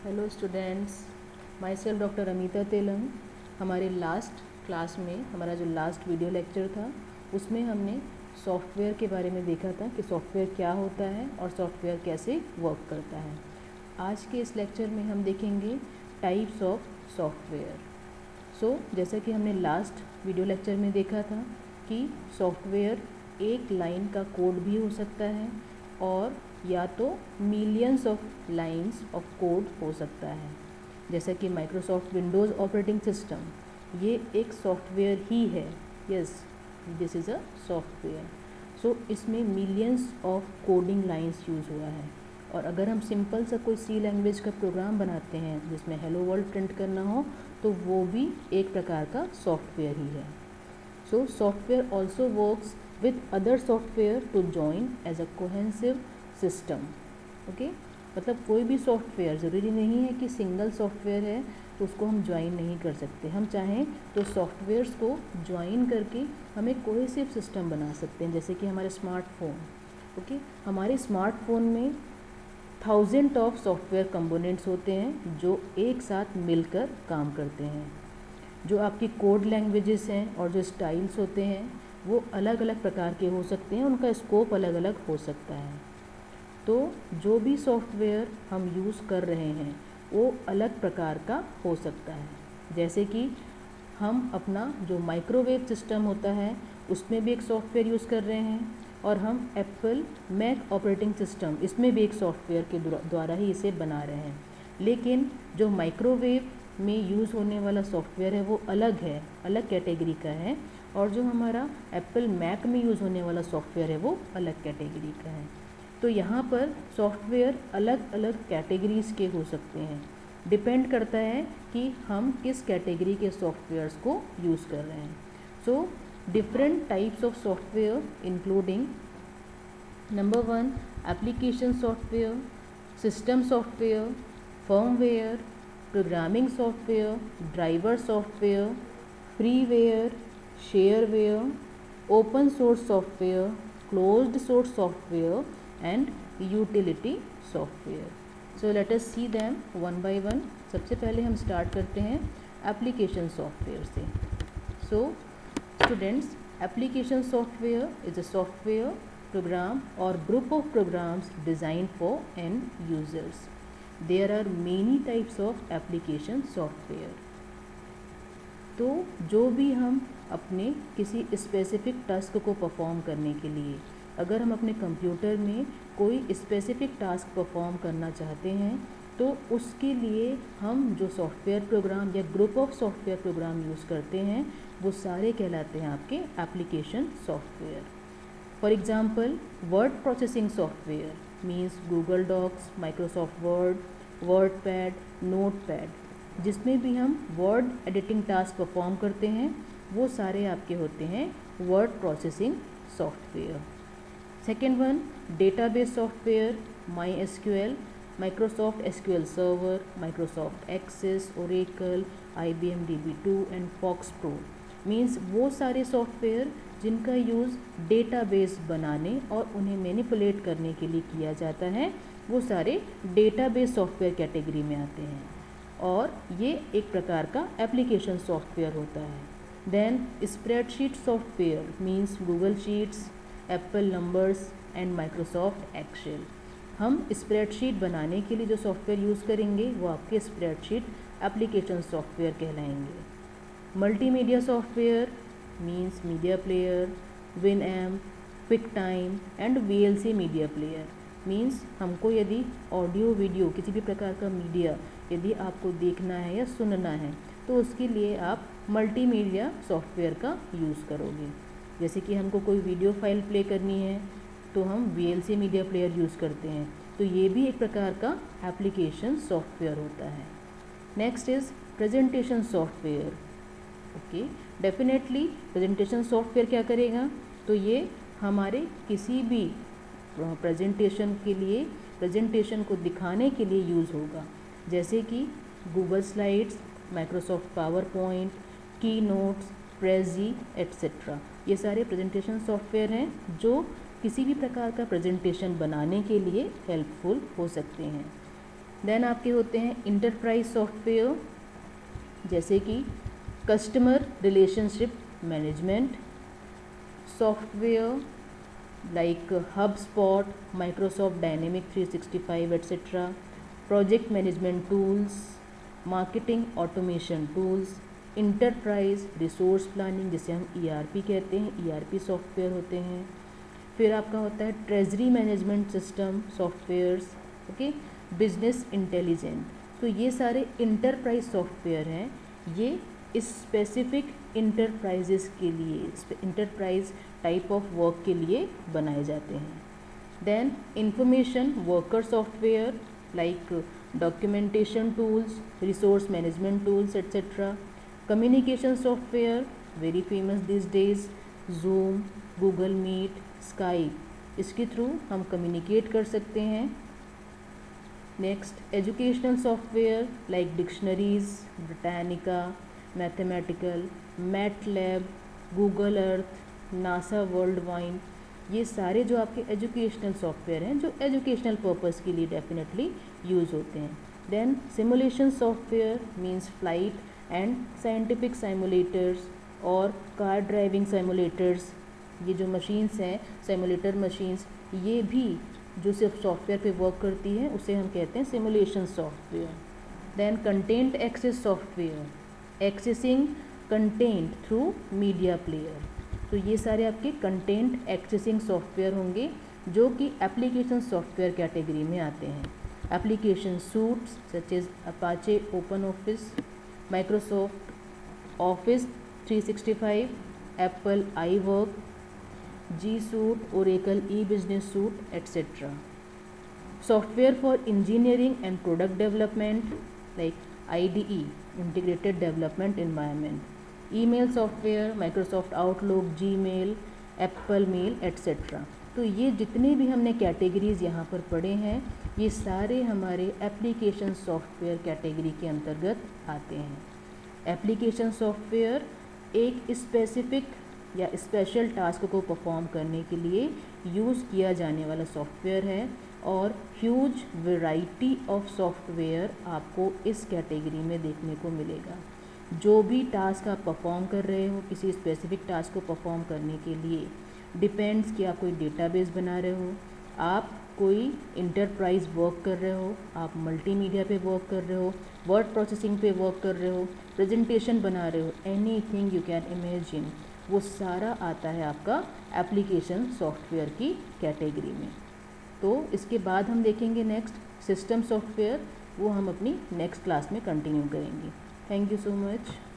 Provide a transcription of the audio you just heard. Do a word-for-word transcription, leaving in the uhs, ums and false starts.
Hello students, myself doctor Amita Telang. हमारे last class में हमारा जो लास्ट वीडियो लेक्चर था उसमें हमने सॉफ्टवेयर के बारे में देखा था कि सॉफ्टवेयर क्या होता है और सॉफ्टवेयर कैसे वर्क करता है। आज के इस लेक्चर में हम देखेंगे टाइप्स ऑफ सॉफ्टवेयर। सो जैसा कि हमने लास्ट वीडियो लेक्चर में देखा था कि सॉफ्टवेयर एक लाइन का कोड भी हो सकता है और या तो millions of lines of code हो सकता है। जैसा कि माइक्रोसॉफ्ट विंडोज़ ऑपरेटिंग सिस्टम, ये एक सॉफ्टवेयर ही है। Yes, this is a software. So इसमें millions of coding lines use हुआ है। और अगर हम सिंपल सा कोई सी लैंग्वेज का प्रोग्राम बनाते हैं जिसमें हेलो वर्ल्ड प्रिंट करना हो तो वो भी एक प्रकार का सॉफ्टवेयर ही है। So software also works with other software to join as a cohesive system. Okay, मतलब कोई भी सॉफ्टवेयर ज़रूरी नहीं है कि सिंगल सॉफ्टवेयर है तो उसको हम ज्वाइन नहीं कर सकते। हम चाहें तो सॉफ्टवेयर्स को ज्वाइन करके हम एक कोहेसिव सिस्टम बना सकते हैं। जैसे कि हमारे स्मार्टफोन, ओके, हमारे स्मार्टफोन में थाउजेंड ऑफ सॉफ्टवेयर कंपोनेंट्स होते हैं जो एक साथ मिलकर काम करते हैं। जो आपकी कोड लैंग्वेजेस हैं और जो स्टाइल्स होते हैं वो अलग अलग प्रकार के हो सकते हैं, उनका स्कोप अलग अलग हो सकता है। तो जो भी सॉफ्टवेयर हम यूज़ कर रहे हैं वो अलग प्रकार का हो सकता है। जैसे कि हम अपना जो माइक्रोवेव सिस्टम होता है उसमें भी एक सॉफ्टवेयर यूज़ कर रहे हैं और हम एप्पल मैक ऑपरेटिंग सिस्टम इसमें भी एक सॉफ्टवेयर के द्वारा ही इसे बना रहे हैं। लेकिन जो माइक्रोवेव में यूज़ होने वाला सॉफ्टवेयर है वो अलग है, अलग कैटेगरी का है, और जो हमारा एप्पल मैक में यूज़ होने वाला सॉफ्टवेयर है वो अलग कैटेगरी का है। तो यहाँ पर सॉफ्टवेयर अलग अलग कैटेगरीज़ के हो सकते हैं। डिपेंड करता है कि हम किस कैटेगरी के सॉफ्टवेयर्स को यूज़ कर रहे हैं। So different types of software including number one, application software, system software, firmware, programming software, driver software, freeware, shareware, open source software, closed source software and utility software. So let us see them one by one. सबसे पहले हम start करते हैं application software से। So students, application software is a software program और group of programs design for end users. There are many types of application software. तो जो भी हम अपने किसी स्पेसिफ़िक टास्क को परफॉर्म करने के लिए, अगर हम अपने कंप्यूटर में कोई स्पेसिफ़िक टास्क परफॉर्म करना चाहते हैं तो उसके लिए हम जो सॉफ्टवेयर प्रोग्राम या group of software program use करते हैं वो सारे कहलाते हैं आपके application software. For example, word processing software means Google Docs, Microsoft Word, WordPad, Notepad, जिसमें भी हम वर्ड एडिटिंग टास्क परफॉर्म करते हैं वो सारे आपके होते हैं word processing software. Second one, database software, My S Q L, Microsoft S Q L server, Microsoft Access, Oracle, I B M D B two and FoxPro means वो सारे software जिनका यूज़ डेटाबेस बनाने और उन्हें manipulate करने के लिए किया जाता है, वो सारे डेटाबेस सॉफ्टवेयर कैटेगरी में आते हैं और ये एक प्रकार का एप्लीकेशन सॉफ्टवेयर होता है। Then spreadsheet software means Google Sheets, Apple Numbers and Microsoft Excel. हम स्प्रेडशीट बनाने के लिए जो सॉफ्टवेयर यूज़ करेंगे वो आपके स्प्रेडशीट एप्लीकेशन सॉफ्टवेयर कहलाएंगे। Multimedia software means media player, Winamp, QuickTime and V L C media player means हमको यदि ऑडियो वीडियो किसी भी प्रकार का मीडिया यदि आपको देखना है या सुनना है तो उसके लिए आप मल्टीमीडिया सॉफ्टवेयर का यूज़ करोगे। जैसे कि हमको कोई वीडियो फाइल प्ले करनी है तो हम V L C media player use करते हैं, तो ये भी एक प्रकार का एप्लीकेशन सॉफ्टवेयर होता है। Next is presentation software. Okay, definitely presentation software क्या करेगा, तो ये हमारे किसी भी प्रेजेंटेशन के लिए प्रेजेंटेशन को दिखाने के लिए यूज़ होगा। जैसे कि Google Slides, Microsoft PowerPoint, key notes, Prezi etcetera, ये सारे प्रेजेंटेशन सॉफ्टवेयर हैं जो किसी भी प्रकार का प्रेजेंटेशन बनाने के लिए हेल्पफुल हो सकते हैं। देन आपके होते हैं इंटरप्राइज सॉफ्टवेयर, जैसे कि customer relationship management software like HubSpot, Microsoft Dynamic three sixty five etcetera, project management tools, marketing automation tools, enterprise resource planning जिसे हम ई आर पी कहते हैं, ई आर पी सॉफ्टवेयर होते हैं। फिर आपका होता है treasury management system softwares, okay, business intelligent. तो ये सारे इंटरप्राइज सॉफ्टवेयर हैं, ये स्पेसिफिक इंटरप्राइजेस के लिए, इंटरप्राइज टाइप ऑफ वर्क के लिए बनाए जाते हैं। Then information worker software like documentation tools, resource management tools etcetera. Communication software very famous this days, Zoom, Google Meet, Skype, इसके थ्रू हम कम्युनिकेट कर सकते हैं। Next educational software like dictionaries, Britannica, mathematical, MATLAB, Google Earth, NASA world wide, ये सारे जो आपके educational software हैं जो एजुकेशनल पर्पस के लिए डेफिनेटली यूज़ होते हैं। Then simulation software means flight and scientific simulators और कार ड्राइविंग सिमुलेटर्स, ये जो मशीन्स हैं सिमुलेटर मशीन्स, ये भी जो सिर्फ सॉफ्टवेयर पे वर्क करती है उसे हम कहते हैं simulation software. Then content access software, accessing content through media player, तो ये सारे आपके कंटेंट एक्सेसिंग सॉफ्टवेयर होंगे जो कि एप्लीकेशन सॉफ्टवेयर कैटेगरी में आते हैं। Application suites such as Apache OpenOffice, Microsoft Office three sixty five, Apple iWork, G Suite, Oracle E business suite etcetera. Software for engineering and product development like I D E, integrated development environment. Email software Microsoft Outlook, Gmail, Apple Mail etcetera. तो ये जितने भी हमने categories यहाँ पर पढ़े हैं ये सारे हमारे एप्लीकेशन सॉफ्टवेयर कैटेगरी के अंतर्गत आते हैं। एप्लीकेशन सॉफ्टवेयर एक स्पेसिफिक या स्पेशल टास्क को परफॉर्म करने के लिए यूज़ किया जाने वाला सॉफ्टवेयर है और ह्यूज वैरायटी ऑफ सॉफ्टवेयर आपको इस कैटेगरी में देखने को मिलेगा। जो भी टास्क आप परफॉर्म कर रहे हो किसी स्पेसिफिक टास्क को परफॉर्म करने के लिए डिपेंड्स कि आप कोई डेटाबेस बना रहे हो, आप कोई इंटरप्राइज वर्क कर रहे हो, आप मल्टीमीडिया पे वर्क कर रहे हो, वर्ड प्रोसेसिंग पे वर्क कर रहे हो, प्रेजेंटेशन बना रहे हो, एनीथिंग यू कैन इमेजिन, वो सारा आता है आपका एप्लीकेशन सॉफ्टवेयर की कैटेगरी में। तो इसके बाद हम देखेंगे नेक्स्ट सिस्टम सॉफ्टवेयर, वो हम अपनी नेक्स्ट क्लास में कंटिन्यू करेंगे। Thank you so much.